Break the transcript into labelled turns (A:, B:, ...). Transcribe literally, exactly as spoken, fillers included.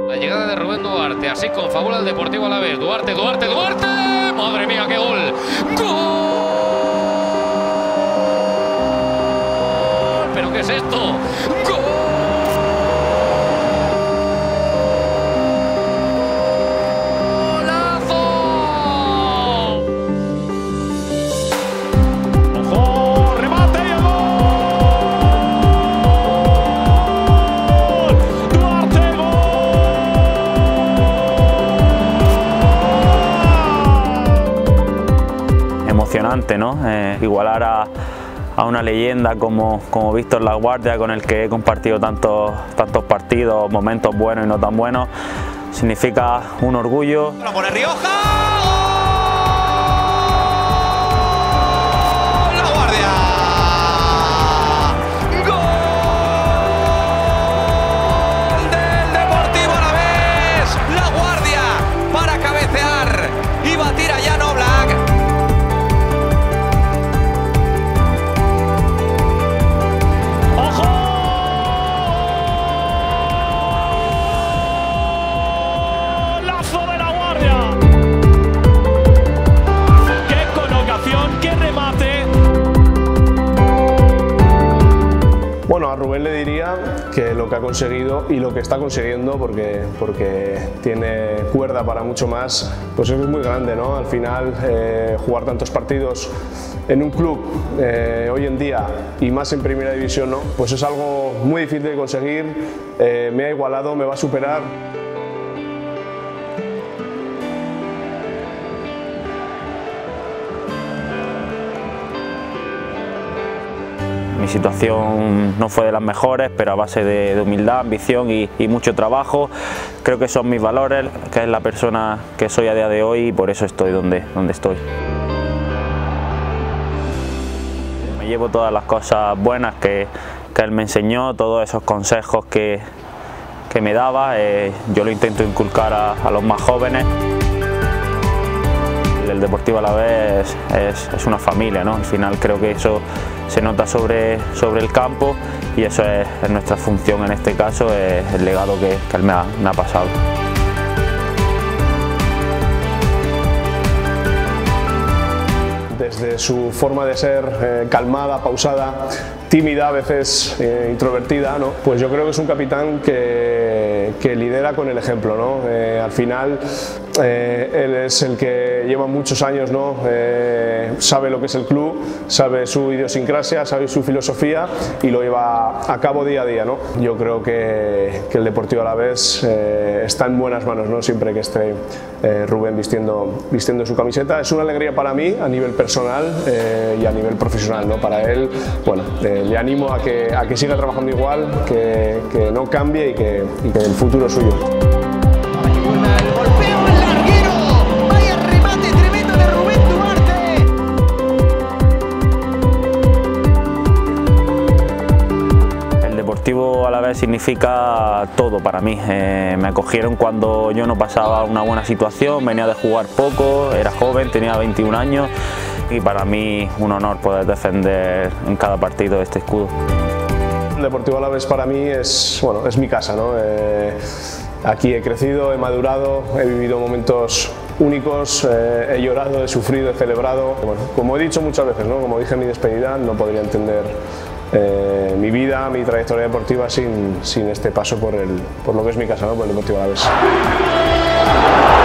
A: La llegada de Rubén Duarte, así confabula el Deportivo Alavés. Duarte, Duarte, Duarte. ¡Madre mía, qué gol! ¡Gol! ¿Pero qué es esto? ¡Gol!
B: Emocionante, ¿no? Eh, igualar a, a una leyenda como, como Víctor Laguardia, con el que he compartido tantos, tantos partidos, momentos buenos y no tan buenos, significa un orgullo.
C: ¡Lo pone Rioja!
D: Bueno, a Rubén le diría que lo que ha conseguido y lo que está consiguiendo, porque, porque tiene cuerda para mucho más, pues es muy grande, ¿no? Al final, eh, jugar tantos partidos en un club eh, hoy en día y más en primera división, ¿no? Pues es algo muy difícil de conseguir, eh, me ha igualado, me va a superar.
B: Mi situación no fue de las mejores, pero a base de, de humildad, ambición y, y mucho trabajo, creo que son mis valores, que es la persona que soy a día de hoy y por eso estoy donde, donde estoy. Me llevo todas las cosas buenas que, que él me enseñó, todos esos consejos que, que me daba, eh, yo lo intento inculcar a, a los más jóvenes. El Deportivo Alavés es, es una familia, ¿no? Al final creo que eso se nota sobre, sobre el campo y eso es, es nuestra función en este caso, es el legado que, que él me ha, me ha pasado.
D: Desde su forma de ser eh, calmada, pausada, tímida, a veces eh, introvertida, ¿no? Pues yo creo que es un capitán que, que lidera con el ejemplo, ¿no? Eh, al final eh, él es el que lleva muchos años, ¿no? Eh, sabe lo que es el club, sabe su idiosincrasia, sabe su filosofía y lo lleva a cabo día a día, ¿no? Yo creo que, que el Deportivo Alavés eh, está en buenas manos, ¿no? Siempre que esté eh, Rubén vistiendo, vistiendo su camiseta. Es una alegría para mí a nivel personal eh, y a nivel profesional, ¿no? Para él, bueno, eh, le animo a que, a que siga trabajando igual, que, que no cambie y que, y que el futuro es suyo.
B: El Deportivo Alavés significa todo para mí. Eh, me acogieron cuando yo no pasaba una buena situación, venía de jugar poco, era joven, tenía veintiún años y para mí un honor poder defender en cada partido este escudo.
D: El Deportivo Alavés para mí es, bueno, es mi casa, ¿no? Eh, aquí he crecido, he madurado, he vivido momentos únicos, eh, he llorado, he sufrido, he celebrado. Bueno, como he dicho muchas veces, ¿no? Como dije en mi despedida, no podría entender eh, mi vida, mi trayectoria deportiva sin, sin este paso por, el, por lo que es mi casa, ¿no? Por el Deportivo Alavés.